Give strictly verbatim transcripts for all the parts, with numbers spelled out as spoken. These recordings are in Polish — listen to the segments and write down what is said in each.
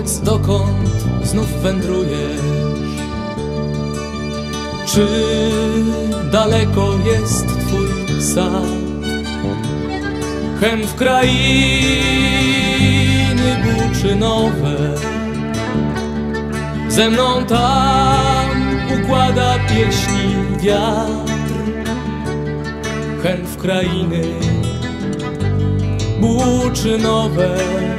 Powiedz, dokąd znów wędrujesz? Czy daleko jest twój sad? Hen w krainy buczynowe, ze mną tam układa pieśni wiatr. Hen w krainy buczynowe,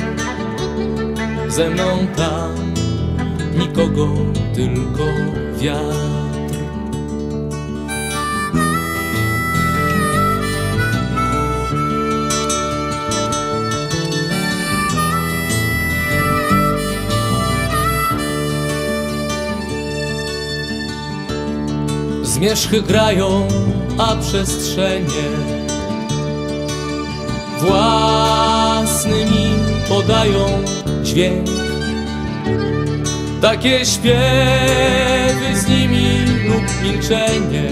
ze mną tam nikogo, tylko wiatr. Zmierzchy grają, a przestrzenie własny mi podają dźwięk. Takie śpiewy z nimi lub milczenie,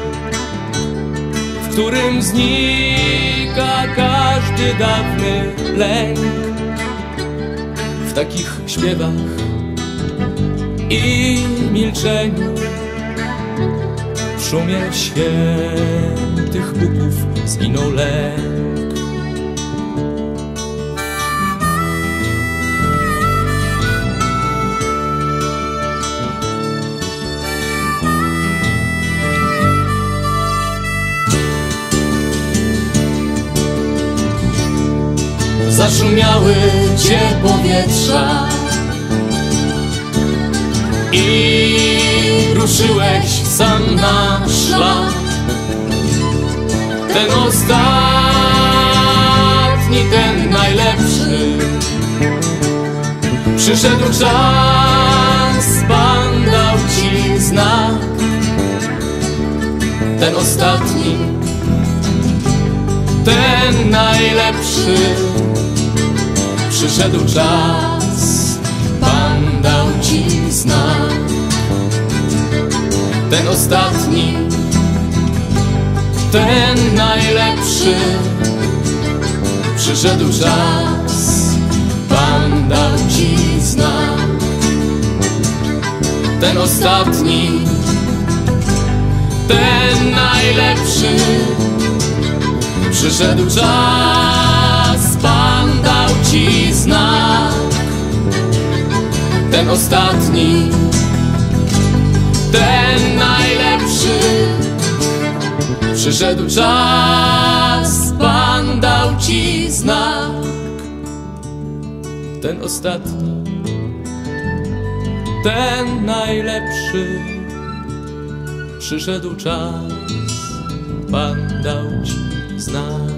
w którym znika każdy dawny lęk. W takich śpiewach i milczeniu, w szumie świętych puków zginął lęk. Zaszumiały cię powietrza i ruszyłeś sam na szlak. Ten ostatni, ten najlepszy. Przyszedł czas, Pan dał ci znak. Ten ostatni, ten najlepszy. Przyszedł czas, Pan dał ci znak. Ten ostatni, ten najlepszy. Przyszedł czas, Pan dał ci znak. Ten ostatni, ten najlepszy. Przyszedł czas, Pan dał ci znak. Ten ostatni, ten najlepszy. Przyszedł czas, Pan dał ci znak. Ten ostatni, ten najlepszy. Przyszedł czas, Pan dał ci znak.